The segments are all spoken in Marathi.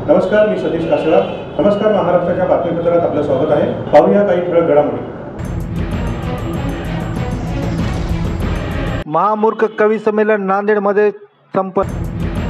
नमस्कार, मी सतीश कासरा. नमस्कार महाराष्ट्राच्या बातमीपत्रात आपलं स्वागत आहे. पाहूया काही ठळक घडामोडी. महामूर्ख कवी संमेलन नांदेडमध्ये संपन्न.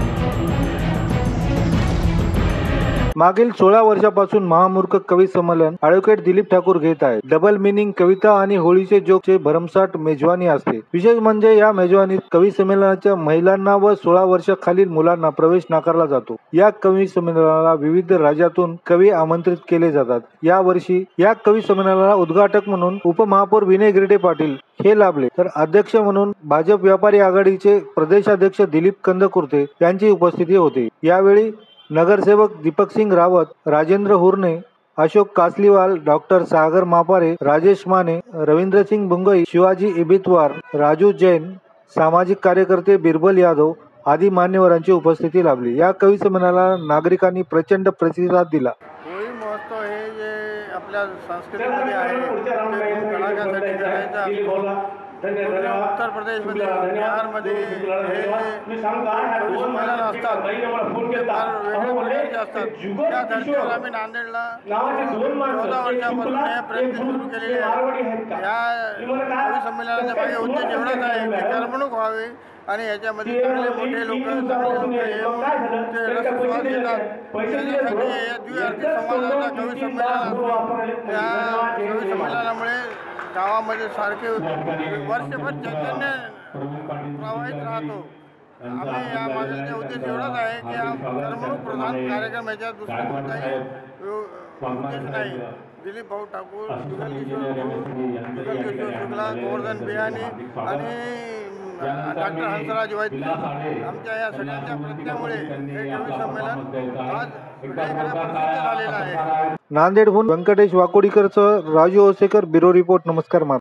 मागील 16 वर्षापासून महामूर्ख कवी संमेलन ॲडव्होकेट दिलीप ठाकूर घेत आहे. डबल मिनिंग कविता आणि होळीचे जोकचे भरमसाठ मेजवानी असते. विशेष म्हणजे या मेजवानीत कवी संमेलनाच्या महिलांना व 16 वर्षाखालील मुलांना प्रवेश नाकारला जातो. या कवी संमेलनाला विविध राज्यातून कवी आमंत्रित केले जातात. या वर्षी या कवी संमेलनाला उद्घाटक म्हणून उपमहापौर विनय गिरडे पाटील हे लाभले, तर अध्यक्ष म्हणून भाजप व्यापारी आघाडीचे प्रदेशाध्यक्ष दिलीप कंदकुर्ते यांची उपस्थिती होती. यावेळी नगरसेवक दीपकसिंग रावत, राजेंद्र हुर्ने, अशोक कासलीवाल, डॉक्टर सागर मापारे, राजेश माने, रवींद्रसिंग बुंगई, शिवाजी इबितवार, राजू जैन, सामाजिक कार्यकर्ते बिरबल यादव आदी मान्यवरांची उपस्थिती लाभली. या कवी संमेलनाला नागरिकांनी प्रचंड प्रतिसाद दिला. होळी महोत्सव हे जे आपल्या संस्कृतीमध्ये आहे ते कलाकारांसाठी करायचं असतो. उत्तर प्रदेशमध्ये, बिहारमध्ये हे संमेलन असतात ते फार वेगळ्या प्रकारचे असतात. त्या धर्तीवर आम्ही नांदेडला 14 वर्षापासून हे प्रयत्न सुरू केलेले आहेत. या कवी संमेलनाच्या मागे उद्देश एवढाच आहे की करमणूक व्हावी आणि याच्यामध्ये चांगले मोठे लोक येऊन ते रसस्वाद घेतात. त्यासाठी या द्विअर्थी संवादाचा कवी संमेलन असतो. या कवी संमेलनामुळे गावामध्ये सारखे वर्षभर चैतन्य प्रवाहित राहतो. आम्ही या मागचा उद्देश एवढाच आहे की हा करमणूक प्रधान कार्यक्रम याच्यात दुसरा कोणताही उद्देश नाही. दिलीप भाऊ ठाकूर, जुगल किशोर शुक्ला, गोवर्धन बिहानी आणि डॉक्टर हंसराज वैद्य आमच्या या सगळ्यांच्या प्रयत्नामुळे हे कवी संमेलन आज वेगवेगळ्या प्रसिद्ध झालेलं आहे. नांदेडहून व्यंकटेश वाकोडीकरसह राजू ओसेकर, ब्युरो रिपोर्ट. नमस्कार.